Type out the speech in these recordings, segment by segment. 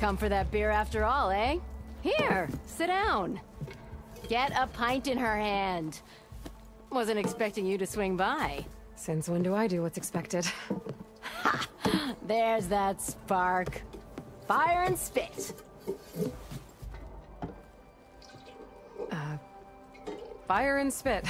Come for that beer after all, eh? Here, sit down. Get a pint in her hand. Wasn't expecting you to swing by. Since when do I do what's expected? Ha! There's that spark. Fire and spit. Fire and spit.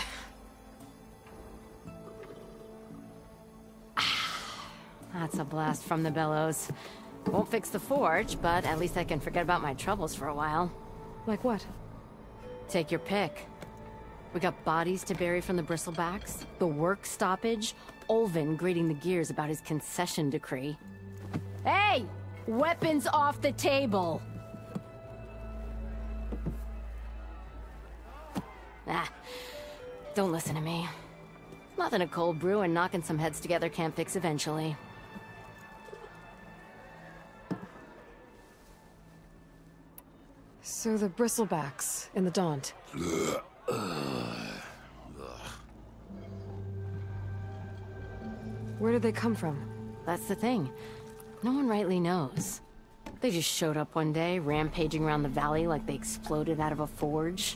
That's a blast from the bellows. Won't fix the forge, but at least I can forget about my troubles for a while. Like what? Take your pick. We got bodies to bury from the bristlebacks, the work stoppage, Olvin grating the gears about his concession decree. Hey! Weapons off the table! Ah, don't listen to me. Nothing a cold brew and knocking some heads together can't fix eventually. So the bristlebacks in the Daunt. Where did they come from? That's the thing. No one rightly knows. They just showed up one day, rampaging around the valley like they exploded out of a forge.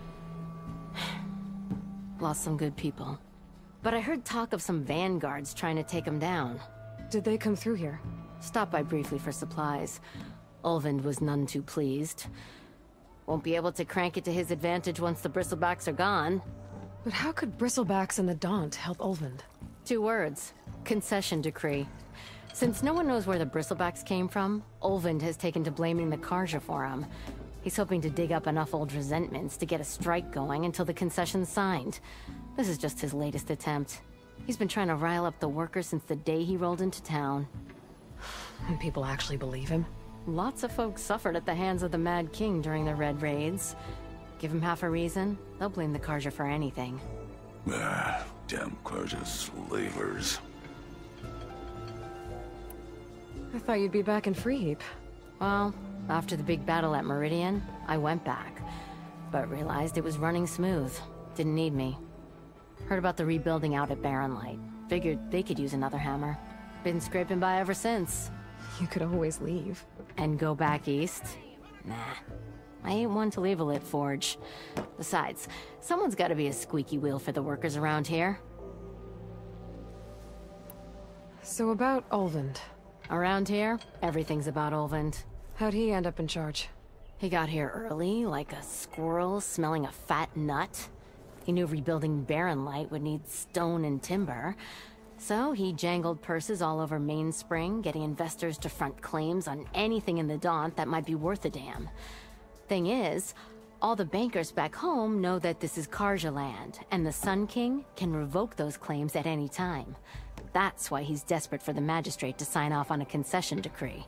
Lost some good people. But I heard talk of some vanguards trying to take them down. Did they come through here? Stopped by briefly for supplies. Ulvund was none too pleased. Won't be able to crank it to his advantage once the bristlebacks are gone. But how could bristlebacks and the Daunt help Ulvund? 2 words. Concession decree. Since no one knows where the bristlebacks came from, Ulvund has taken to blaming the Carja for them. He's hoping to dig up enough old resentments to get a strike going until the concession's signed. This is just his latest attempt. He's been trying to rile up the workers since the day he rolled into town. And people actually believe him? Lots of folks suffered at the hands of the Mad King during the Red Raids. Give him half a reason, they'll blame the Carja for anything. Damn Carja slavers. I thought you'd be back in Freeheap. Well, after the big battle at Meridian, I went back. But realized it was running smooth. Didn't need me. Heard about the rebuilding out at Barren Light. Figured they could use another hammer. Been scraping by ever since. You could always leave. And go back east? Nah. I ain't one to leave a lit forge. Besides, someone's gotta be a squeaky wheel for the workers around here. So about Ulvund. Around here, everything's about Ulvund. How'd he end up in charge? He got here early, like a squirrel smelling a fat nut. He knew rebuilding Barren Light would need stone and timber. So he jangled purses all over Mainspring, getting investors to front claims on anything in the Daunt that might be worth a damn. Thing is, all the bankers back home know that this is Carja land, and the Sun King can revoke those claims at any time. That's why he's desperate for the magistrate to sign off on a concession decree.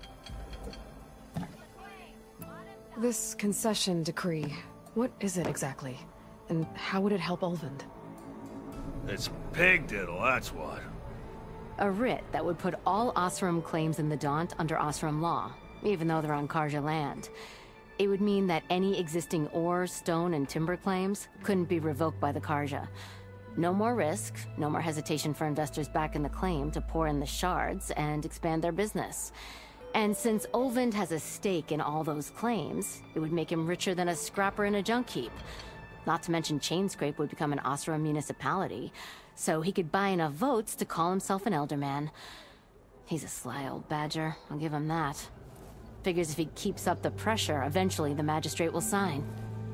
This concession decree, what is it exactly? And how would it help Ulvund? It's pig diddle, that's what. A writ that would put all Oseram claims in the Daunt under Oseram law, even though they're on Carja land. It would mean that any existing ore, stone, and timber claims couldn't be revoked by the Carja. No more risk, no more hesitation for investors back in the claim to pour in the shards and expand their business. And since Ulvund has a stake in all those claims, it would make him richer than a scrapper in a junk heap. Not to mention Chainscrape would become an Oseram municipality, so he could buy enough votes to call himself an Elderman. He's a sly old badger, I'll give him that. Figures if he keeps up the pressure, eventually the magistrate will sign.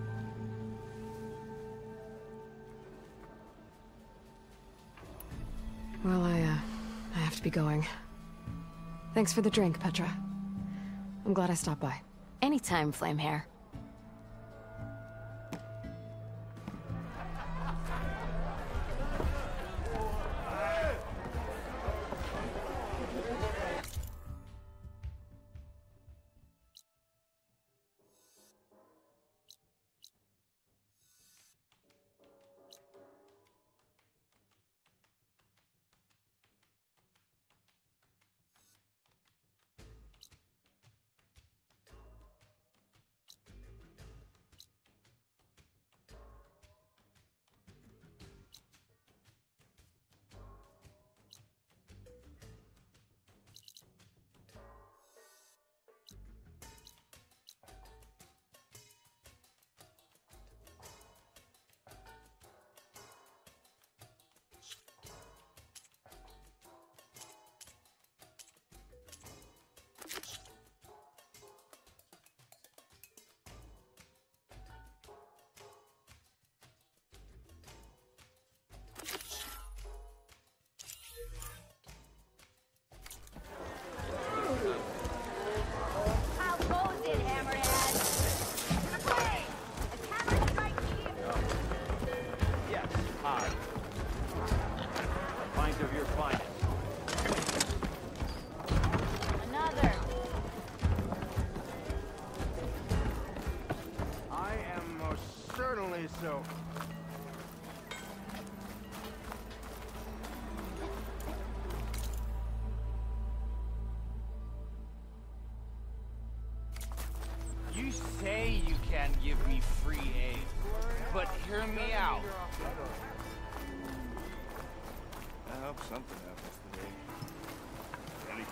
Well, I have to be going. Thanks for the drink, Petra. I'm glad I stopped by. Anytime, Flamehair. series of your finest. Another. I am most certainly so. You say you can't give me free aid, but hear me out. I hope something happens today. Anything.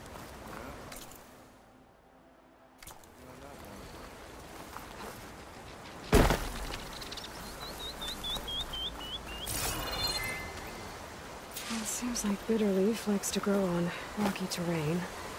Well, it seems like Bitterleaf likes to grow on rocky terrain.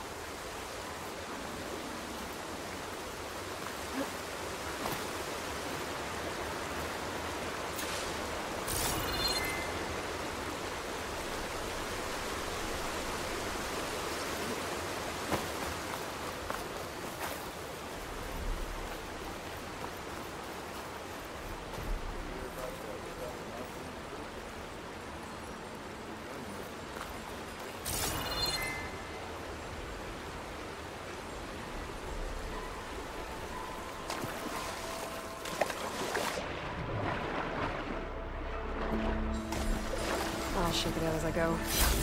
I'll shake it out as I go.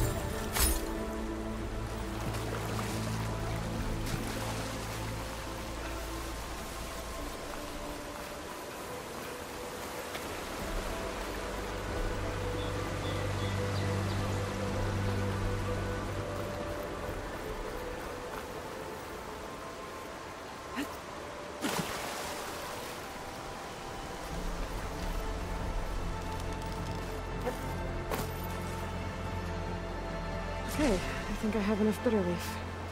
Okay, I think I have enough Bitterleaf.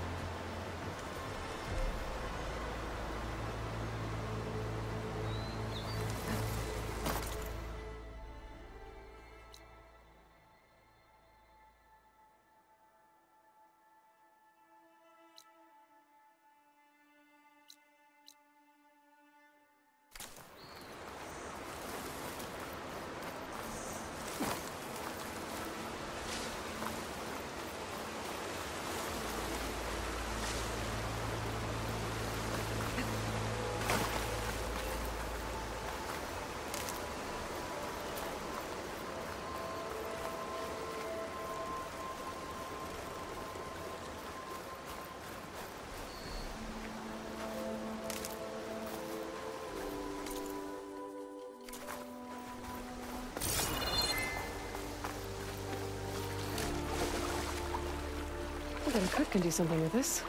I bet a cook can do something with this.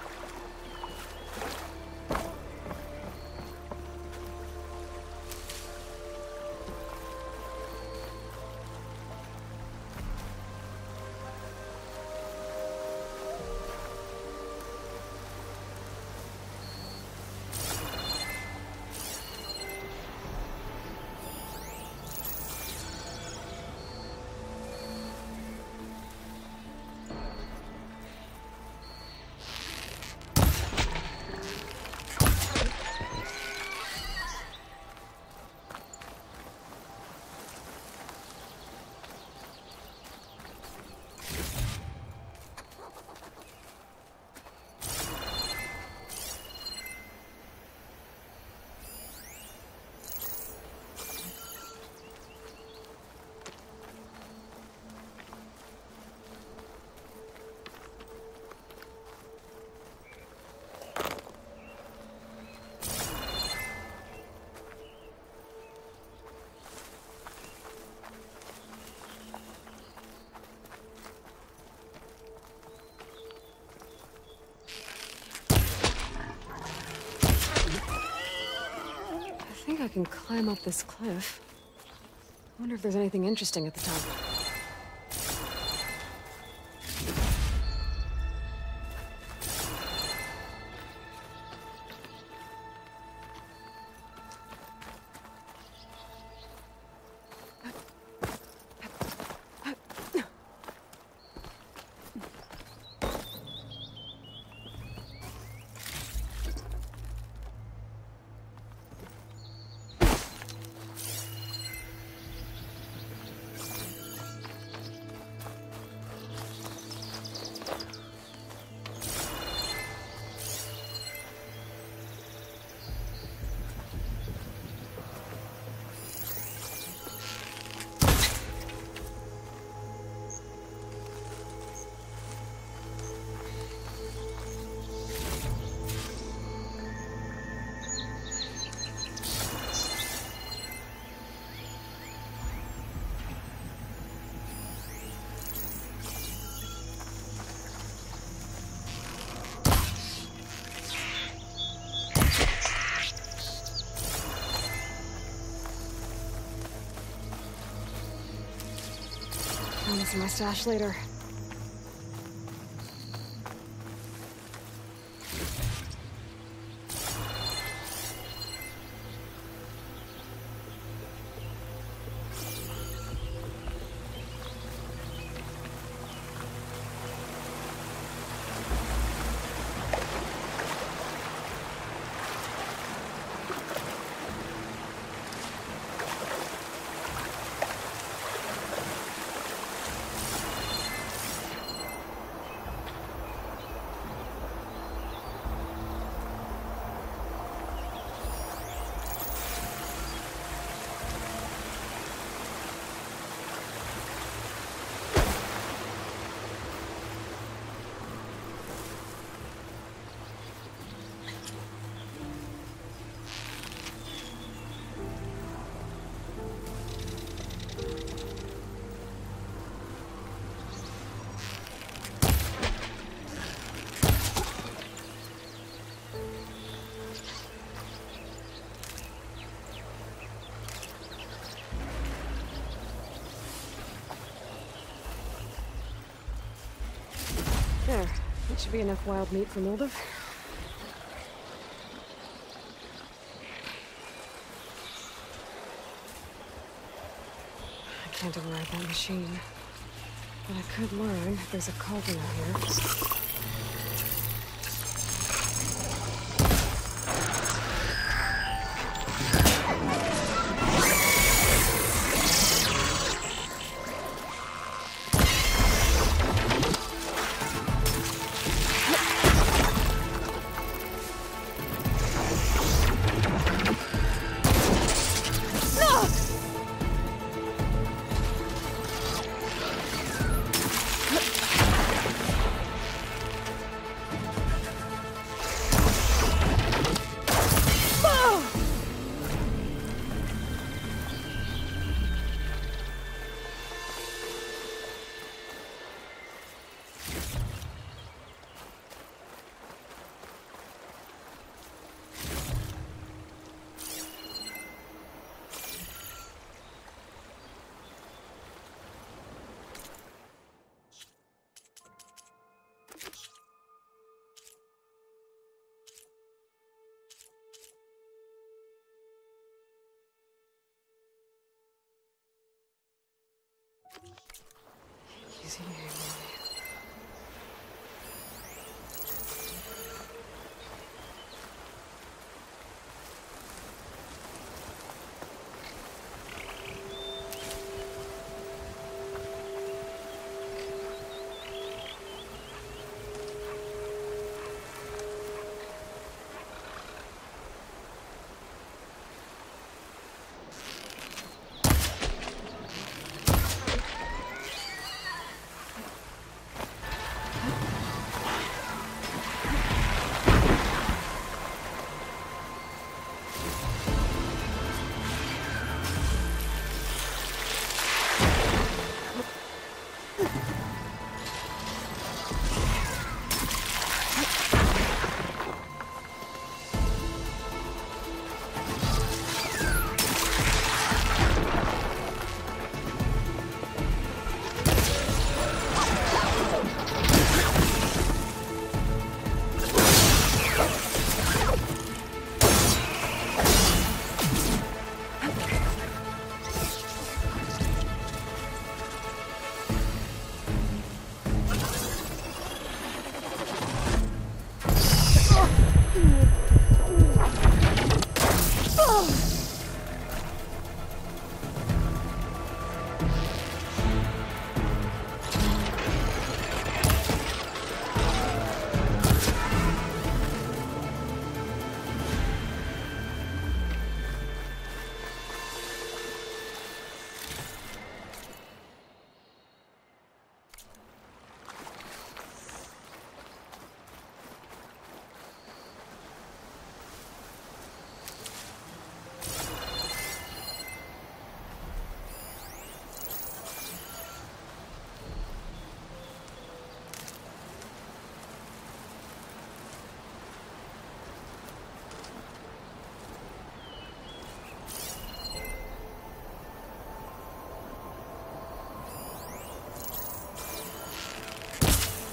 I think I can climb up this cliff. I wonder if there's anything interesting at the top. Answer my stash later. There. That should be enough wild meat for Moldov. I can't override that machine. But I could learn if there's a cauldron out here. Easy, Emily.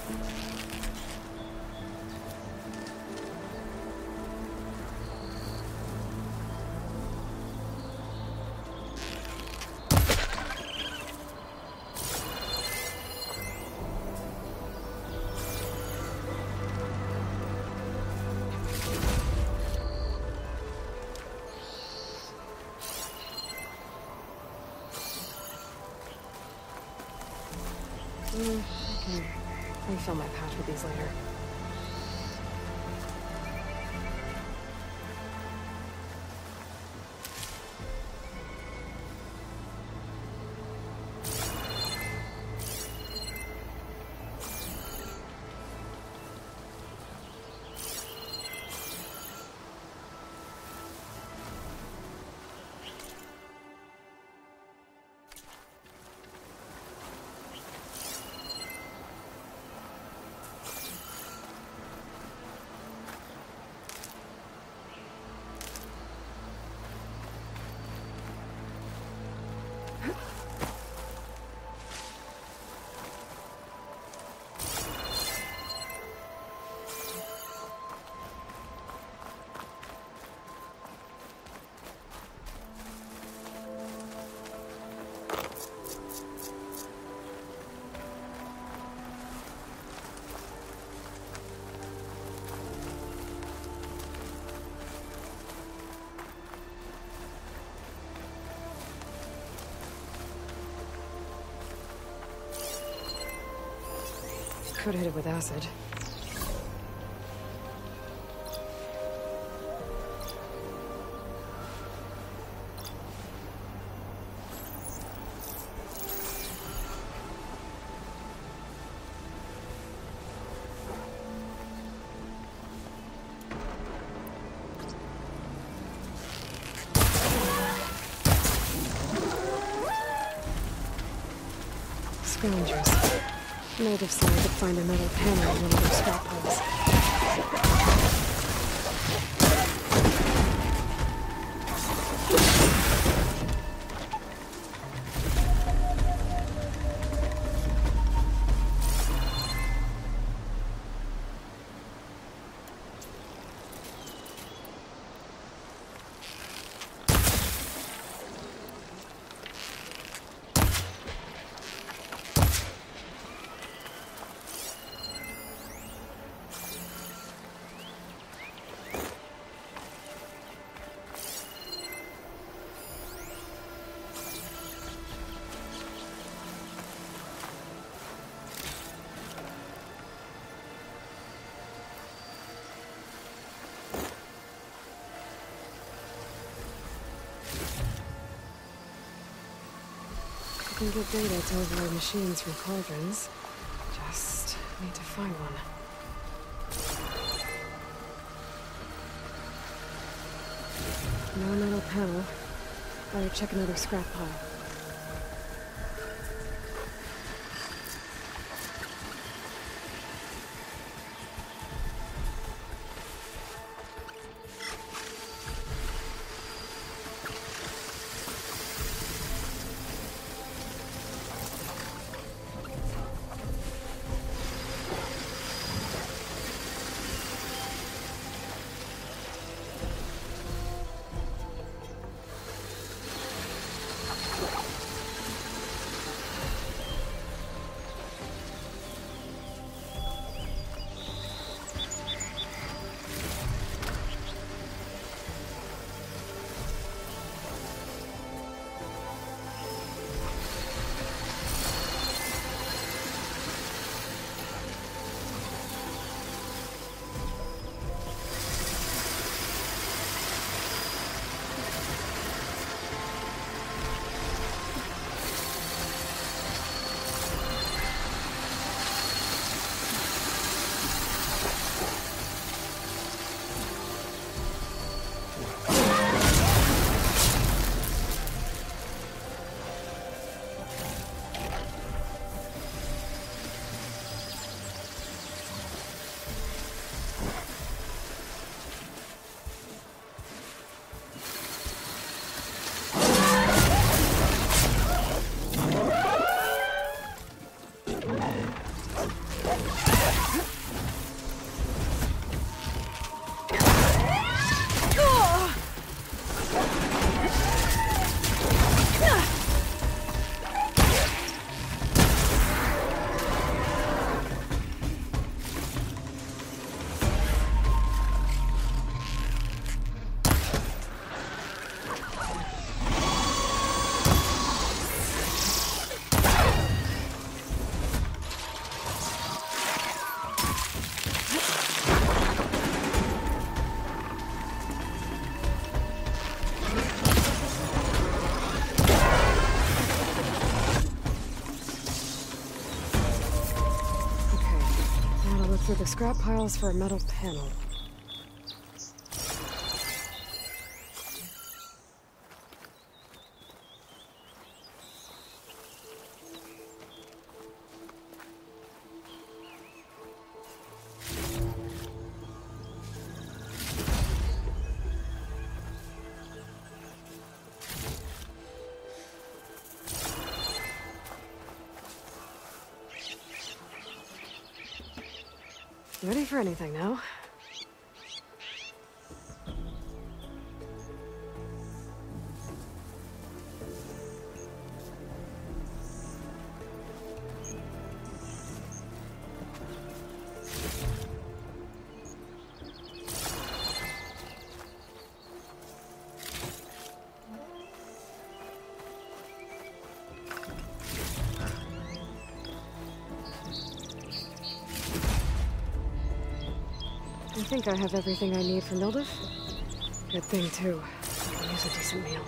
I can refill my pouch with these later. Could hit it with acid. Scavengers. Natives said I could find a metal panel in one of their scrap piles. I can get data to override machines from cauldrons. Just need to find one. No metal panel. Better check another scrap pile. through the scrap piles for a metal panel. Ready for anything now? I think I have everything I need for Nildiv. Good thing, too. I can use a decent meal.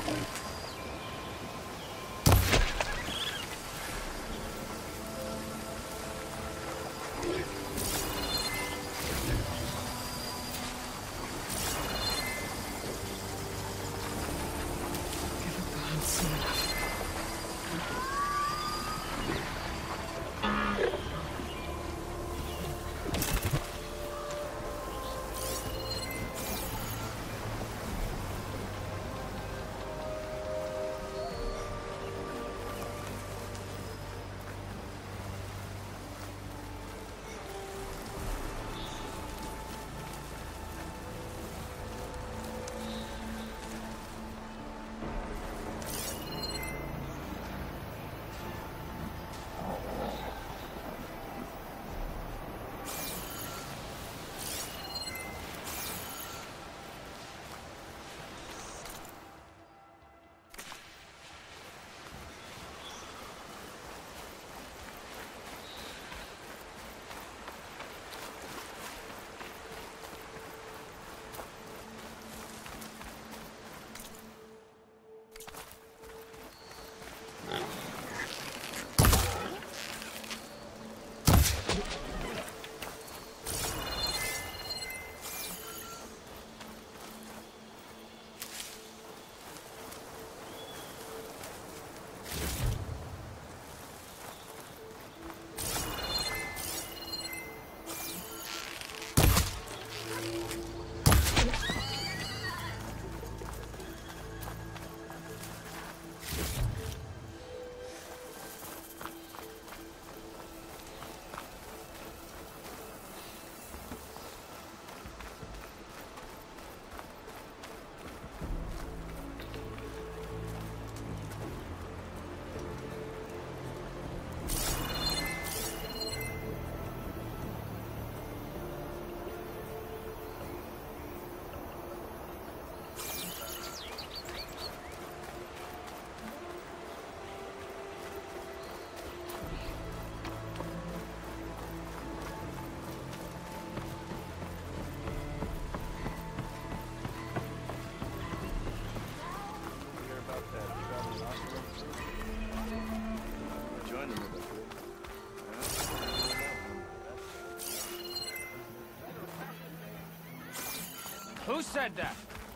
Who said that?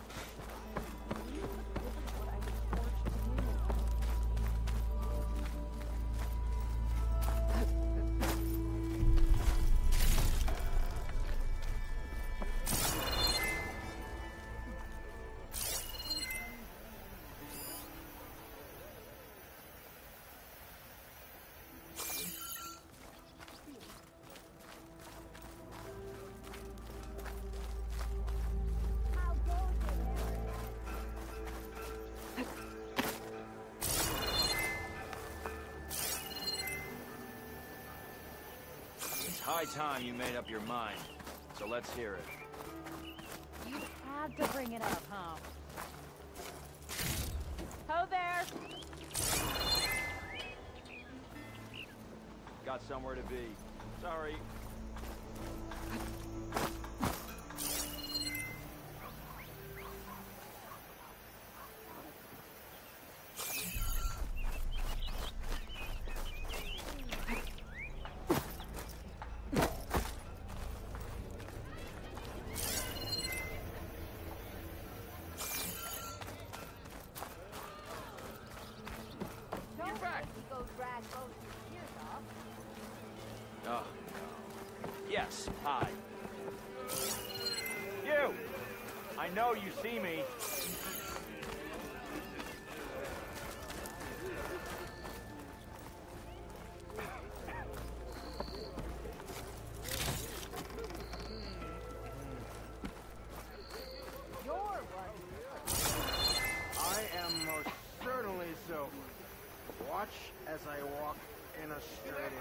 High time you made up your mind. So let's hear it. You had to bring it up, huh? Ho there! Got somewhere to be. Sorry. Oh, no. Yes, hi. You! I know you see me. I am most certainly so. Watch as I walk in a straight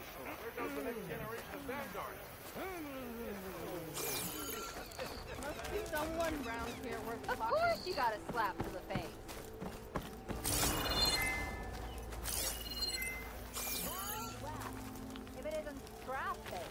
Must be someone round here worth talking. Of course you got a slap to the face. Wow. If it isn't scrap face.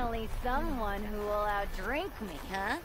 Finally someone who will outdrink me, huh?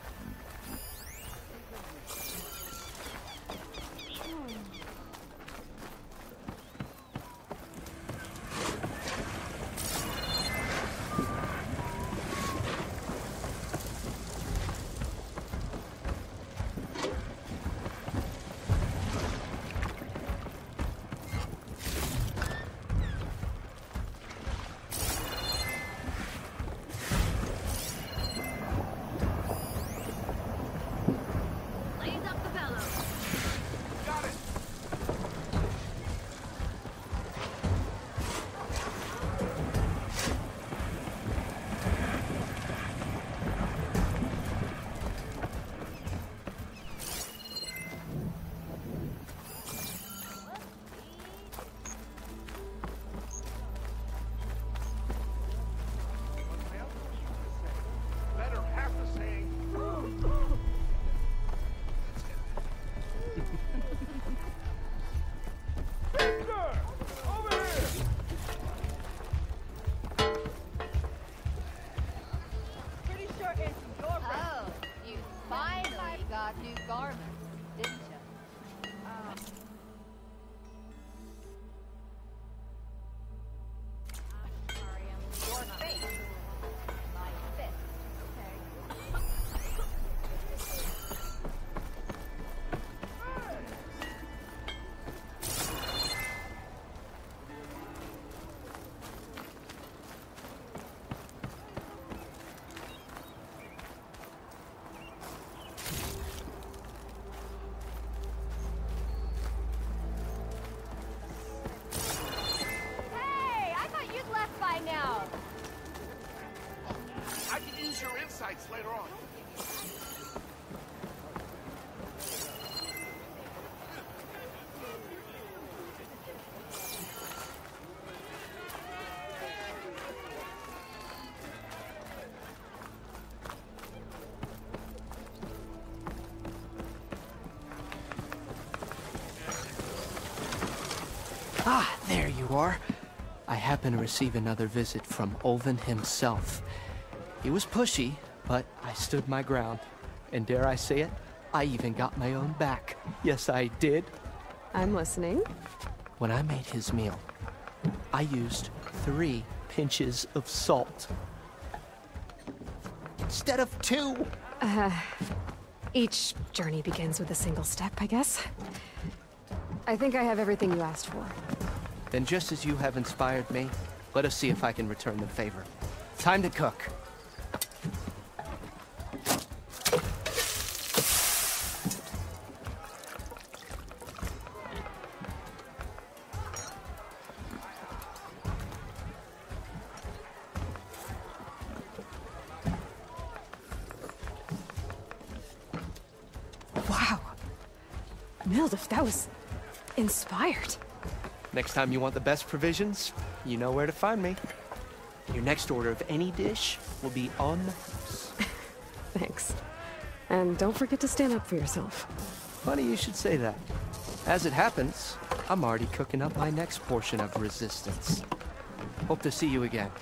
Your insights later on. Ah, there you are. I happen to receive another visit from Ulvin himself. He was pushy, but I stood my ground. And dare I say it, I even got my own back. Yes, I did. I'm listening. When I made his meal, I used 3 pinches of salt. Instead of 2! Each journey begins with a single step, I guess. I think I have everything you asked for. Then just as you have inspired me, let us see if I can return the favor. Time to cook. Wow. Milduf, that was inspired. Next time you want the best provisions, you know where to find me. Your next order of any dish will be on the house. Thanks. And don't forget to stand up for yourself. Funny you should say that. As it happens, I'm already cooking up my next portion of resistance. Hope to see you again.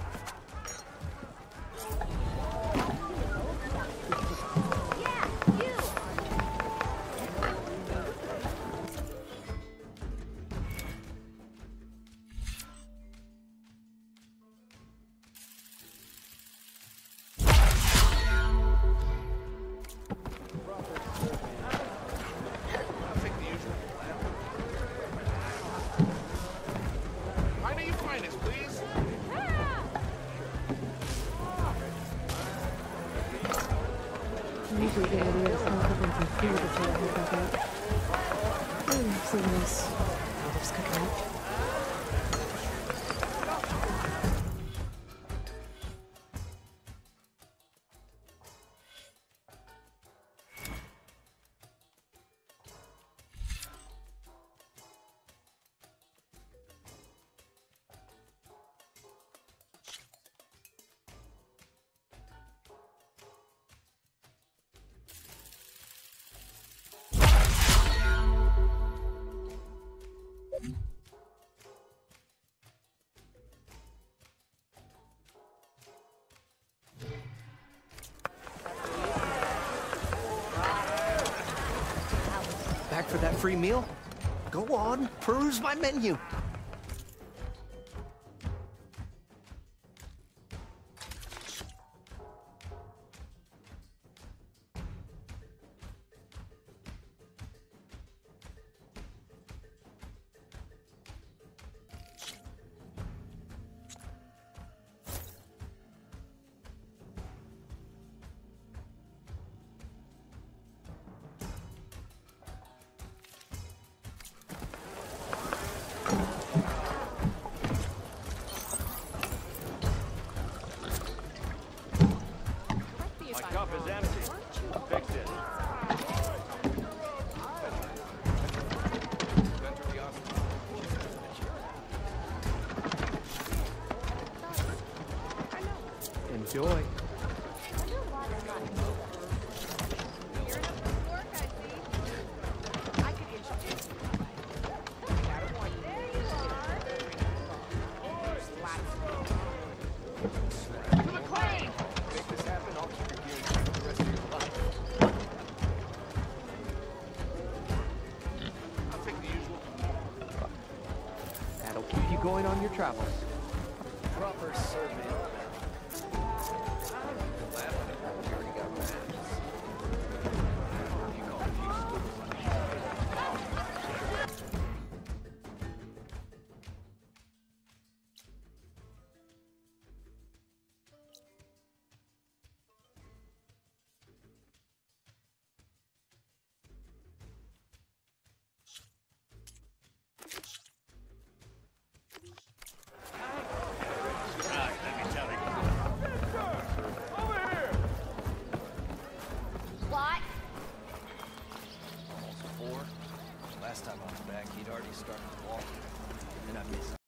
for that free meal? Go on, peruse my menu. Enjoy. That'll keep you going on your travels. Proper survey. Last time I was back, he'd already started walking, and I missed him.